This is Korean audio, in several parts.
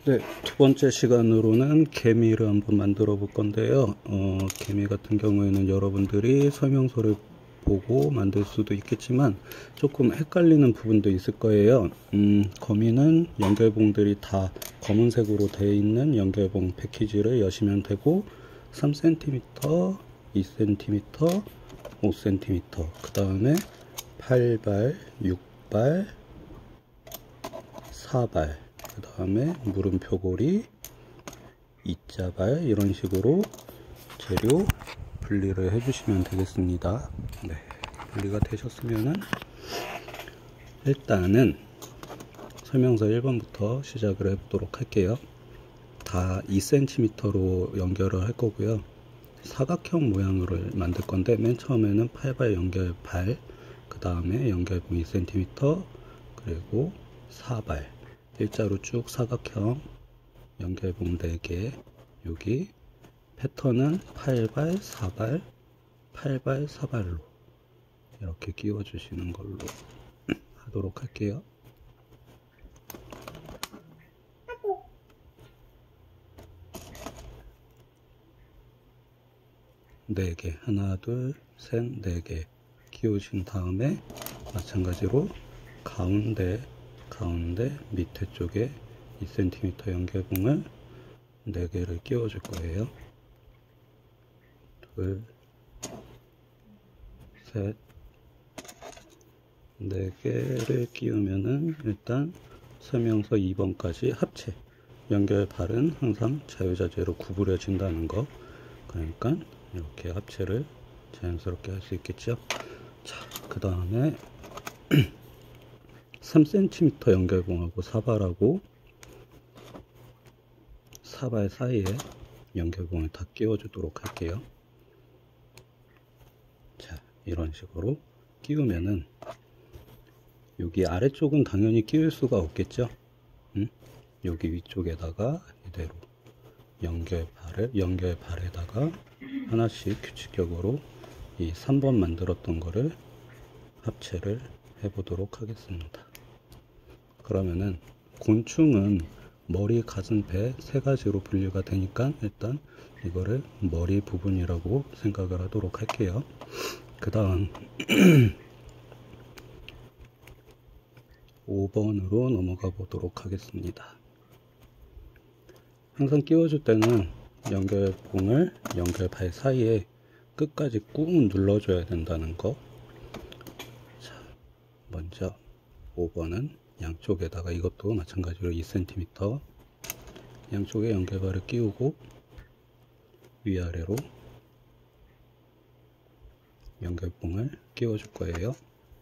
네, 두 번째 시간으로는 개미를 한번 만들어 볼 건데요. 개미 같은 경우에는 여러분들이 설명서를 보고 만들 수도 있겠지만 조금 헷갈리는 부분도 있을 거예요. 거미는 연결봉들이 다 검은색으로 되어 있는 연결봉 패키지를 여시면 되고 3cm, 2cm, 5cm, 그 다음에 8발, 6발, 4발, 그 다음에 물음표고리, 이자발, 이런 식으로 재료 분리를 해주시면 되겠습니다. 네, 분리가 되셨으면은 일단은 설명서 1번부터 시작을 해보도록 할게요. 다 2cm로 연결을 할 거고요. 사각형 모양을 만들 건데 맨 처음에는 8발 연결발, 그 다음에 연결봉 2cm, 그리고 4발 일자로 쭉 사각형 연결봉 4개, 여기 패턴은 8발 4발 8발 4발로 이렇게 끼워 주시는 걸로 하도록 할게요. 네 개, 하나 둘 셋 네 개 끼우신 다음에 마찬가지로 가운데 밑에 쪽에 2cm 연결봉을 4개를 끼워 줄 거예요. 둘, 셋, 4개를 끼우면은 일단 설명서 2번까지 합체 연결발은 항상 자유자재로 구부려진다는 거, 그러니까 이렇게 합체를 자연스럽게 할 수 있겠죠. 자, 그 다음에 3cm 연결봉하고 4발하고 4발 사이에 연결봉을 다 끼워 주도록 할게요. 자, 이런 식으로 끼우면은 여기 아래쪽은 당연히 끼울 수가 없겠죠. 여기 위쪽에다가 이대로 연결발에다가 하나씩 규칙적으로 이 3번 만들었던 거를 합체를 해 보도록 하겠습니다. 그러면은 곤충은 머리, 가슴, 배 3가지로 분류가 되니까 일단 이거를 머리 부분이라고 생각을 하도록 할게요. 그 다음 5번으로 넘어가 보도록 하겠습니다. 항상 끼워줄 때는 연결봉을 연결발 사이에 끝까지 꾹 눌러줘야 된다는 거. 자, 먼저 5번은 양쪽에다가 이것도 마찬가지로 2cm 양쪽에 연결발을 끼우고 위아래로 연결봉을 끼워 줄 거예요.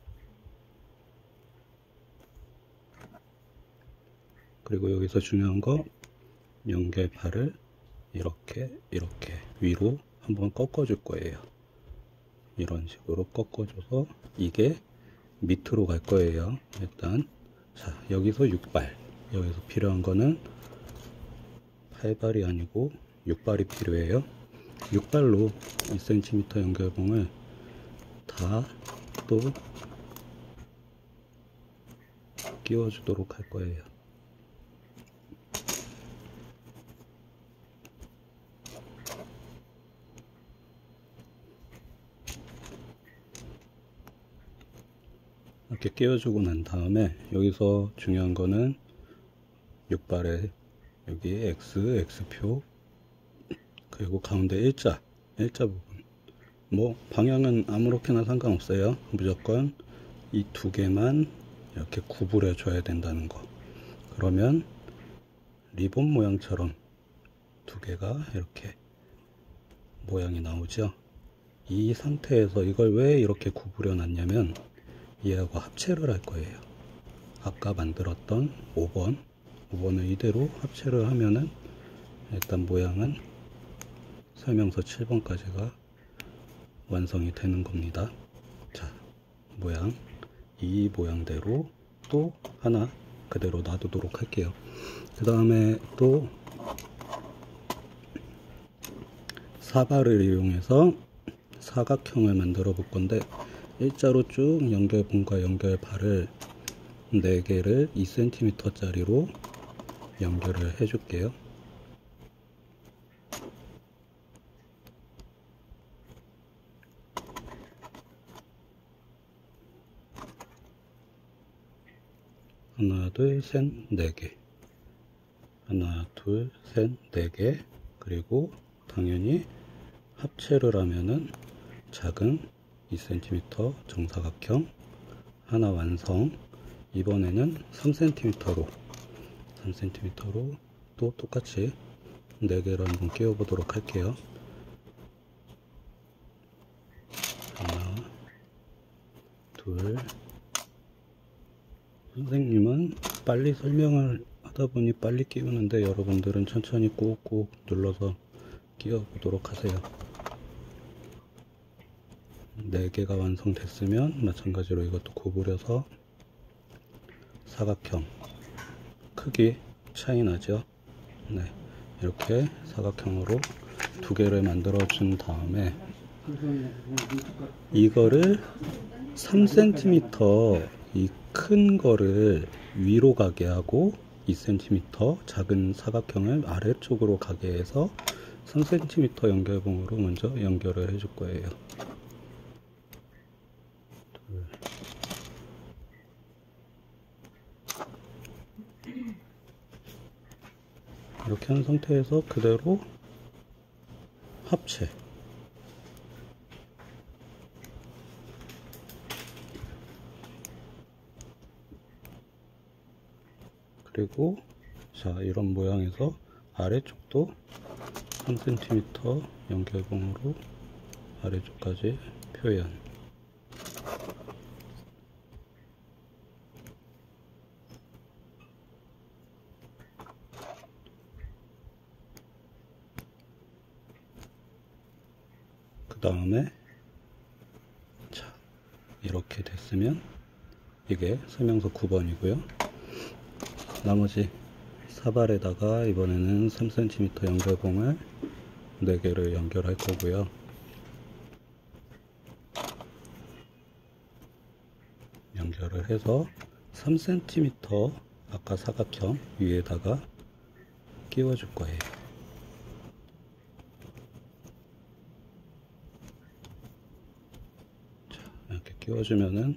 그리고 여기서 중요한 거, 연결발을 이렇게 위로 한번 꺾어 줄 거예요. 이런 식으로 꺾어 줘서 이게 밑으로 갈 거예요. 일단 자, 여기서 6발, 여기서 필요한 거는 8발이 아니고 6발이 필요해요. 6발로 2cm 연결봉을 다 또 끼워 주도록 할 거예요. 이렇게 끼워주고 난 다음에 여기서 중요한 거는 6발에 여기 X표, 그리고 가운데 일자 부분, 뭐 방향은 아무렇게나 상관없어요. 무조건 이 2개만 이렇게 구부려 줘야 된다는 거. 그러면 리본 모양처럼 2개가 이렇게 모양이 나오죠. 이 상태에서 이걸 왜 이렇게 구부려 놨냐면 얘하고 합체를 할 거예요. 아까 만들었던 5번을 이대로 합체를 하면은 일단 모양은 설명서 7번까지가 완성이 되는 겁니다. 자, 모양, 이 모양대로 또 하나 그대로 놔두도록 할게요. 그 다음에 또 4발을 이용해서 사각형을 만들어 볼 건데, 일자로 쭉 연결봉과 연결발을 4개를 2cm 짜리로 연결을 해 줄게요. 하나, 둘, 셋, 네 개. 하나, 둘, 셋, 네 개. 그리고 당연히 합체를 하면은 작은 2cm 정사각형 하나 완성. 이번에는 3cm로 또 똑같이 4개를 한번 끼워 보도록 할게요. 하나, 둘. 선생님은 빨리 설명을 하다 보니 빨리 끼우는데 여러분들은 천천히 꾹꾹 눌러서 끼워 보도록 하세요. 4개가 완성됐으면 마찬가지로 이것도 구부려서 사각형 크기 차이 나죠. 네, 이렇게 사각형으로 2개를 만들어 준 다음에 이거를 3cm 이 큰 거를 위로 가게 하고 2cm 작은 사각형을 아래쪽으로 가게 해서 3cm 연결봉으로 먼저 연결을 해줄 거예요. 이렇게 한 상태에서 그대로 합체. 그리고 자, 이런 모양에서 아래쪽도 3cm 연결봉으로 아래쪽까지 표현. 그 다음에 자, 이렇게 됐으면 이게 설명서 9번이고요. 나머지 사발에다가 이번에는 3cm 연결봉을 4개를 연결할 거고요. 연결을 해서 3cm 아까 사각형 위에다가 끼워 줄 거예요. 자, 이렇게 끼워 주면은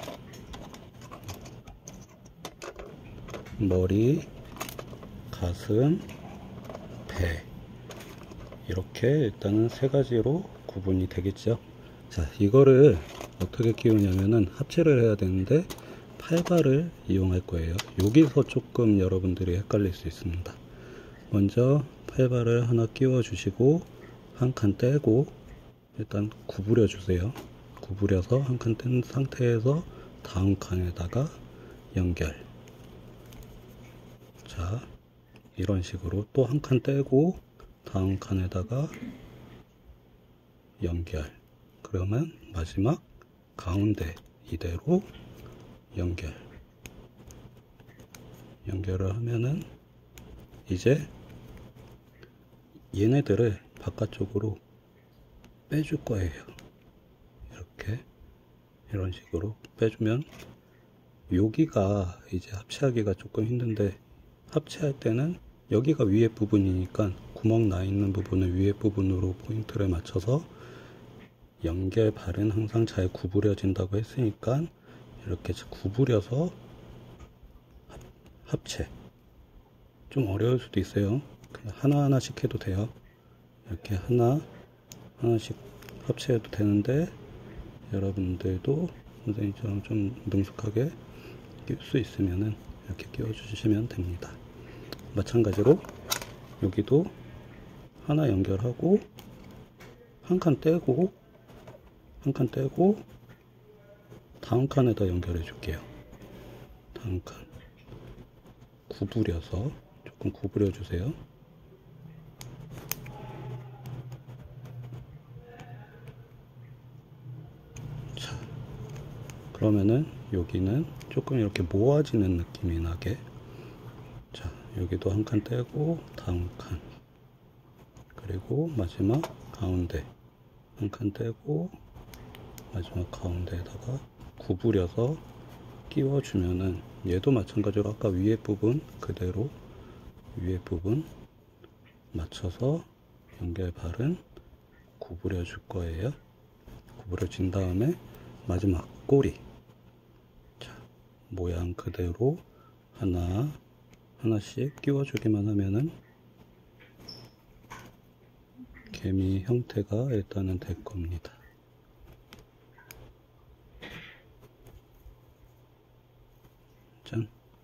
머리, 가슴, 배 이렇게 일단은 3가지로 구분이 되겠죠. 자, 이거를 어떻게 끼우냐면은 합체를 해야 되는데 팔발을 이용할 거예요. 여기서 조금 여러분들이 헷갈릴 수 있습니다. 먼저 팔발을 하나 끼워 주시고 한 칸 떼고 일단 구부려 주세요. 구부려서 한 칸 뗀 상태에서 다음 칸에다가 연결. 자, 이런 식으로 또 한 칸 떼고 다음 칸에다가 연결. 그러면 마지막 가운데 이대로 연결을 하면은 이제 얘네들을 바깥쪽으로 빼줄 거예요. 이렇게 이런 식으로 빼주면 여기가 이제 합체하기가 조금 힘든데 합체할 때는 여기가 위에 부분이니까 구멍 나 있는 부분을 위에 부분으로 포인트를 맞춰서 연결발은 항상 잘 구부려진다고 했으니까 이렇게 구부려서 합체. 좀 어려울 수도 있어요. 그냥 하나하나씩 해도 돼요. 이렇게 하나씩 합체해도 되는데 여러분들도 선생님처럼 좀 능숙하게 끼울 수 있으면은 이렇게 끼워 주시면 됩니다. 마찬가지로 여기도 하나 연결하고 한 칸 떼고 다음 칸에다 연결해 줄게요. 다음 칸 구부려서 조금 구부려 주세요. 자, 그러면은 여기는 조금 이렇게 모아지는 느낌이 나게. 자, 여기도 한 칸 떼고 다음 칸 그리고 마지막 가운데 한 칸 떼고 마지막 가운데에다가 구부려서 끼워 주면은 얘도 마찬가지로 아까 위에 부분 그대로 위에 부분 맞춰서 연결발은 구부려 줄 거예요. 구부려 준 다음에 마지막 꼬리, 자, 모양 그대로 하나씩 끼워주기만 하면은 개미 형태가 일단은 될 겁니다. 짠.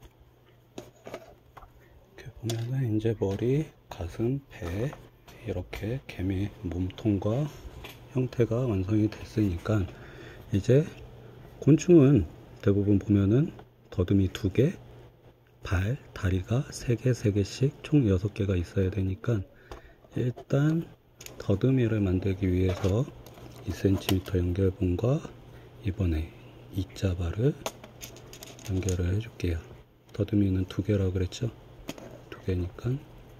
이렇게 보면은 이제 머리, 가슴, 배 이렇게 개미 몸통과 형태가 완성이 됐으니까 이제 곤충은 대부분 보면은 더듬이 2개, 발, 다리가 3개, 3개씩 총 6개가 있어야 되니까 일단 더듬이를 만들기 위해서 2cm 연결봉과 이번에 E자발을 연결을 해줄게요. 더듬이는 2개라고 그랬죠? 2개니까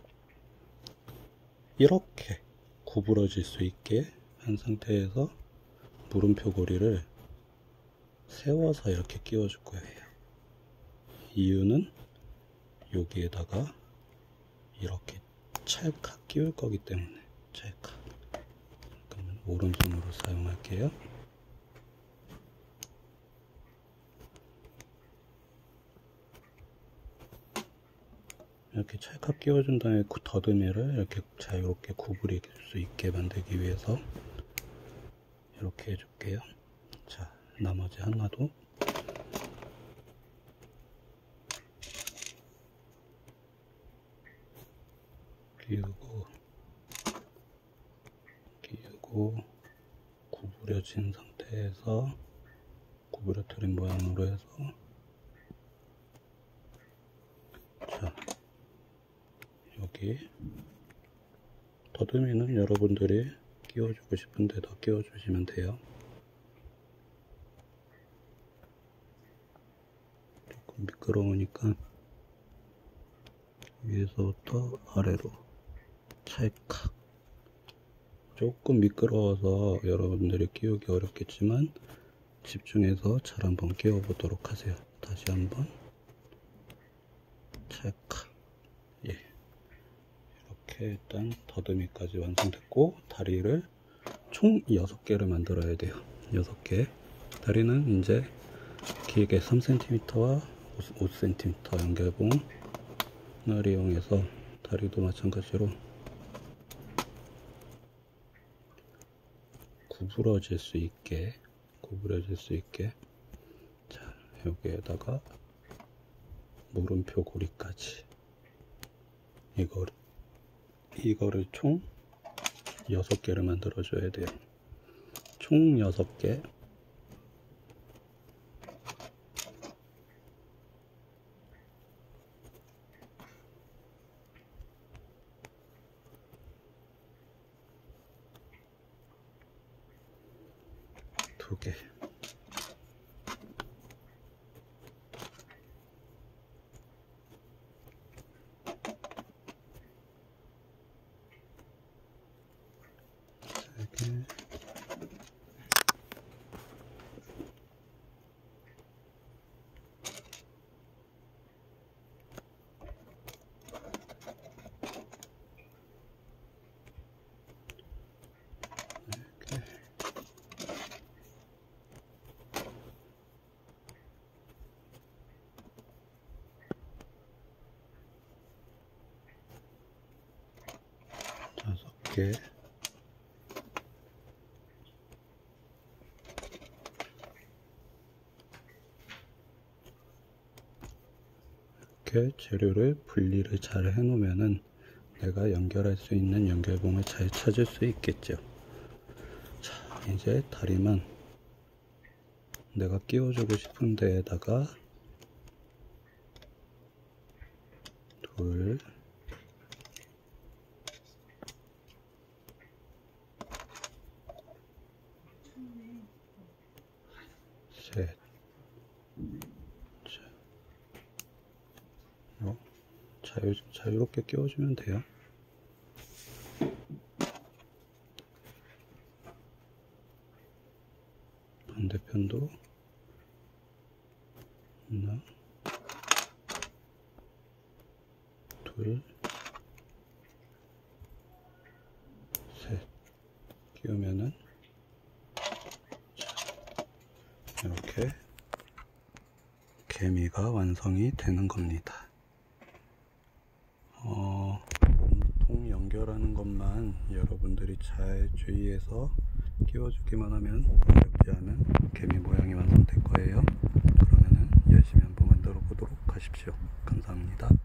이렇게 구부러질 수 있게 한 상태에서 물음표 고리를 세워서 이렇게 끼워 줄 거예요. 이유는 여기에다가 이렇게 찰칵 끼울 거기 때문에. 찰칵. 그러면 오른손으로 사용할게요. 이렇게 찰칵 끼워준 다음에 더듬이를 이렇게 자유롭게 구부릴 수 있게 만들기 위해서 이렇게 해줄게요. 자, 나머지 하나도 끼우고 구부려진 상태에서 구부려뜨린 모양으로 해서, 자, 여기 더듬이는 여러분들이 끼워주고 싶은 데다 끼워주시면 돼요. 조금 미끄러우니까 위에서부터 아래로 찰칵. 조금 미끄러워서 여러분들이 끼우기 어렵겠지만 집중해서 잘 한번 끼워 보도록 하세요. 다시 한번 찰칵. 예, 이렇게 일단 더듬이까지 완성됐고, 다리를 총 6개를 만들어야 돼요. 6개. 다리는 이제 길게 3cm와 5cm 연결봉을 이용해서 다리도 마찬가지로 구부러질 수 있게, 자, 여기에다가 물음표 고리까지 이거를 총 6개를 만들어 줘야 돼요. 총 6개. 두 개. 세 개. 이렇게 재료를 분리를 잘 해놓으면은 내가 연결할 수 있는 연결봉을 잘 찾을 수 있겠죠. 자, 이제 다리만 내가 끼워주고 싶은 데에다가 둘, 셋. 자유롭게 끼워주면 돼요. 반대편도 하나, 둘, 끼우면은 이렇게 개미가 완성이 되는 겁니다. 몸통 연결하는 것만 여러분들이 잘 주의해서 끼워주기만 하면 어렵지 않은 개미 모양이 완성될 거예요. 그러면은 열심히 한번 만들어 보도록 하십시오. 감사합니다.